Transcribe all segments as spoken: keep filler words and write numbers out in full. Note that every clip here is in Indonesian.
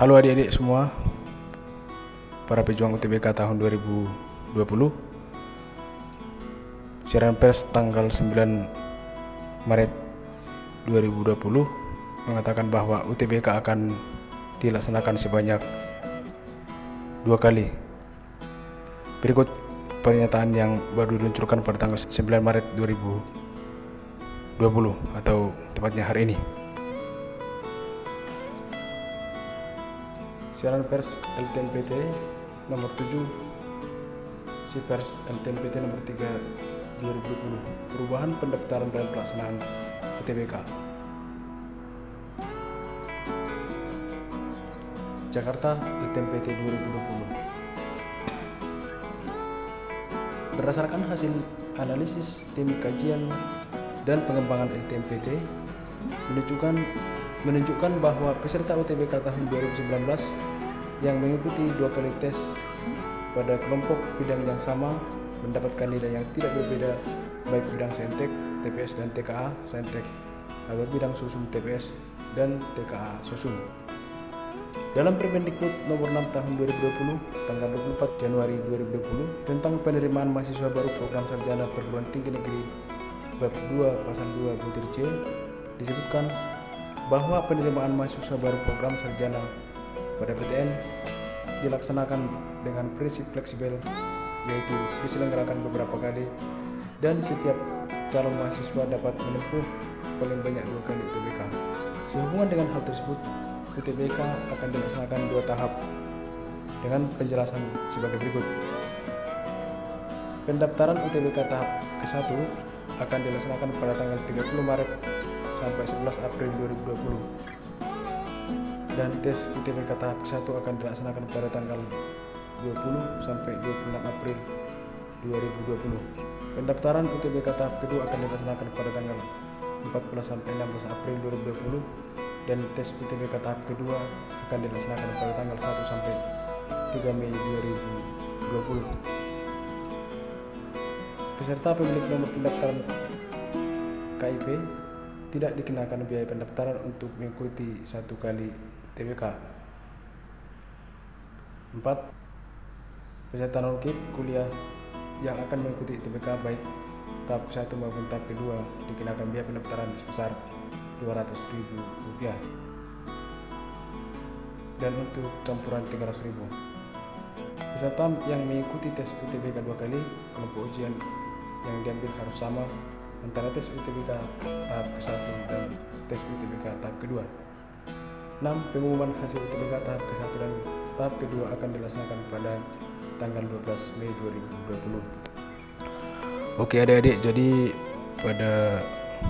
Halo adik-adik semua, para pejuang U T B K tahun dua ribu dua puluh. Siaran pers tanggal sembilan Maret dua ribu dua puluh mengatakan bahwa U T B K akan dilaksanakan sebanyak dua kali. Berikut pernyataan yang baru diluncurkan pada tanggal sembilan Maret dua ribu dua puluh atau tepatnya hari ini. Siaran pers L T M P T nomor tujuh, si pers L T M P T nomor tiga dua ribu dua puluh, perubahan pendaftaran dan pelaksanaan U T B K. Jakarta, L T M P T dua ribu dua puluh. Berdasarkan hasil analisis tim kajian dan pengembangan L T M P T menunjukkan menunjukkan bahwa peserta U T B K tahun dua ribu sembilan belas yang mengikuti dua kali tes pada kelompok bidang yang sama mendapatkan nilai yang tidak berbeda baik bidang saintek, T P S dan T K A saintek atau bidang susum T P S dan T K A susum. Dalam Permendikbud nomor enam tahun dua ribu dua puluh tanggal dua puluh empat Januari dua ribu dua puluh tentang penerimaan mahasiswa baru program sarjana perguruan tinggi negeri bab dua pasal dua butir C disebutkan bahwa penerimaan mahasiswa baru program sarjana pada P T N dilaksanakan dengan prinsip fleksibel, yaitu diselenggarakan beberapa kali dan setiap calon mahasiswa dapat menempuh paling banyak dua kali U T B K. Sehubungan dengan hal tersebut, U T B K akan dilaksanakan dua tahap dengan penjelasan sebagai berikut. Pendaftaran U T B K tahap ke satu akan dilaksanakan pada tanggal tiga puluh Maret sampai sebelas April dua ribu dua puluh. Dan tes U T B K tahap ke satu akan dilaksanakan pada tanggal dua puluh sampai dua puluh enam April dua ribu dua puluh. Pendaftaran U T B K tahap kedua akan dilaksanakan pada tanggal empat belas sampai enam belas April dua ribu dua puluh dan tes U T B K tahap kedua akan dilaksanakan pada tanggal satu sampai tiga Mei dua ribu dua puluh. Peserta pemilik nomor pendaftaran K I P tidak dikenakan biaya pendaftaran untuk mengikuti satu kali U T B K. empat. Peserta non-K I P kuliah yang akan mengikuti U T B K baik tahap ke satu maupun tahap kedua dikenakan biaya pendaftaran sebesar dua ratus ribu rupiah dan untuk campuran tiga ratus ribu. Peserta yang mengikuti tes U T B K dua kali, kelompok ujian yang diambil harus sama antara tes U T B K tahap ke satu dan tes U T B K tahap kedua. enam. Pengumuman hasil U T B K tahap ke satu dan tahap kedua akan dilaksanakan pada tanggal dua belas Mei dua ribu dua puluh. Oke adik-adik, jadi pada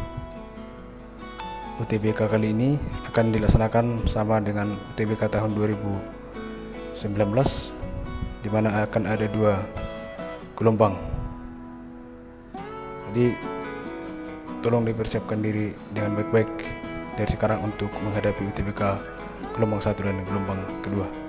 U T B K kali ini akan dilaksanakan sama dengan U T B K tahun dua ribu sembilan belas, di mana akan ada dua gelombang. Jadi tolong dipersiapkan diri dengan baik-baik dari sekarang untuk menghadapi U T B K gelombang satu dan gelombang kedua.